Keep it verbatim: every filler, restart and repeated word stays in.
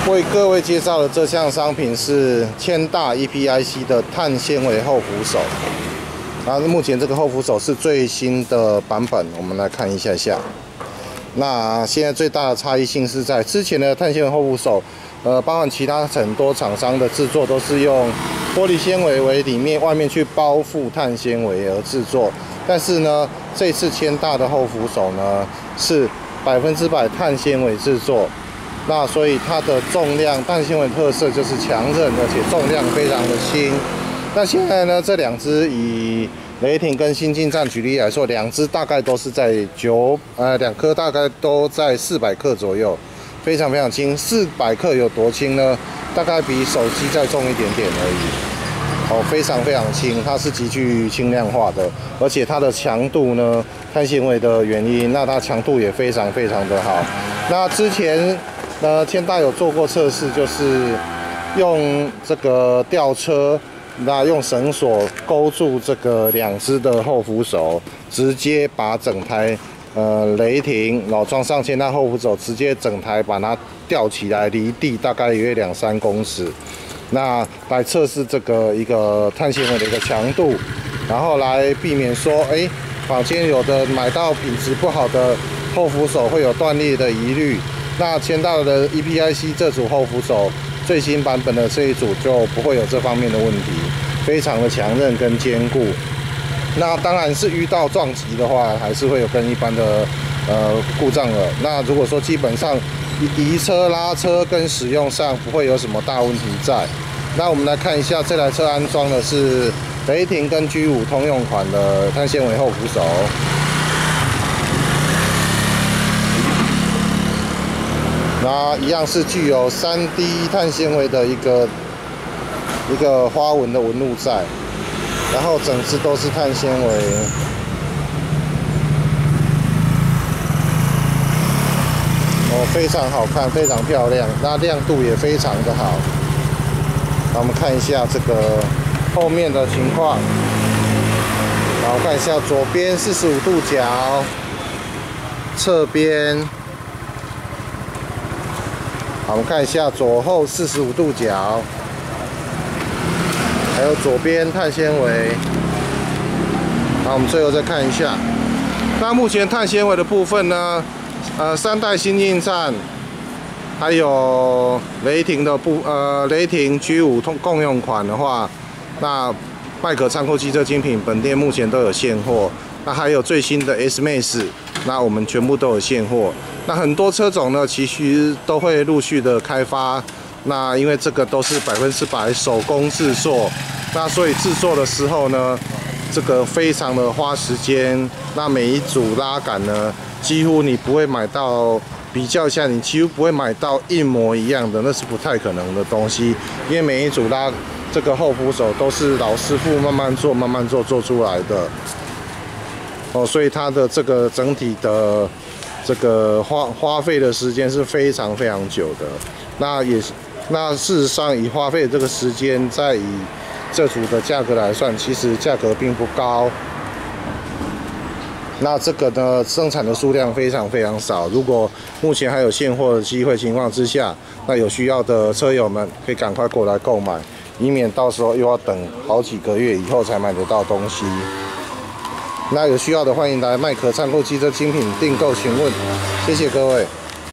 为各位介绍的这项商品是千大 E P I C 的碳纤维后扶手。然后目前这个后扶手是最新的版本，我们来看一下下。那现在最大的差异性是在之前的碳纤维后扶手，呃，包含其他很多厂商的制作都是用玻璃纤维为里面，外面去包覆碳纤维而制作。但是呢，这次千大的后扶手呢是百分之百碳纤维制作。那所以它的重量，碳纤维特色就是强韧，而且重量非常的轻。那现在呢，这两只以雷霆跟新进站举例来说，两只大概都是在九呃两颗大概都在四百克左右，非常非常轻。四百克有多轻呢？大概比手机再重一点点而已。哦，非常非常轻，它是极具轻量化的，而且它的强度呢，碳纤维的原因，那它强度也非常非常的好。那之前。那千大有做过测试，就是用这个吊车，那用绳索勾住这个两只的后扶手，直接把整台呃雷霆，然后装上千大后扶手，直接整台把它吊起来，离地大概约两三公尺。那来测试这个一个碳纤维的一个强度，然后来避免说，哎，坊间有的买到品质不好的后扶手会有断裂的疑虑。那千大的 E P I C 这组后扶手最新版本的这一组就不会有这方面的问题，非常的强韧跟坚固。那当然是遇到撞击的话，还是会有跟一般的呃故障了。那如果说基本上移车、拉车跟使用上不会有什么大问题在。那我们来看一下这台车安装的是雷霆跟 G 五通用款的碳纤维后扶手。那一样是具有 三 D 碳纤维的一个一个花纹的纹路在，然后整只都是碳纤维，哦，非常好看，非常漂亮，那亮度也非常的好。那我们看一下这个后面的情况，然后看一下左边四十五度角，侧边。好，我们看一下左后四十五度角，还有左边碳纤维。好，我们最后再看一下。那目前碳纤维的部分呢，呃，三代新进站，还有雷霆的部呃雷霆 G 五通共用款的话，那麦可仓库汽车精品本店目前都有现货。那还有最新的 S Max， 那我们全部都有现货。那很多车种呢，其实都会陆续的开发。那因为这个都是百分之百手工制作，那所以制作的时候呢，这个非常的花时间。那每一组拉杆呢，几乎你不会买到，比较一下，你几乎不会买到一模一样的，那是不太可能的东西。因为每一组拉这个后扶手都是老师傅慢慢做、慢慢做做出来的。哦，所以它的这个整体的这个花花费的时间是非常非常久的。那也那事实上以花费这个时间，再以这组的价格来算，其实价格并不高。那这个呢，生产的数量非常非常少。如果目前还有现货的机会情况之下，那有需要的车友们可以赶快过来购买，以免到时候又要等好几个月以后才买得到东西。那有需要的，欢迎来麦可仓库汽车精品订购询问，谢谢各位。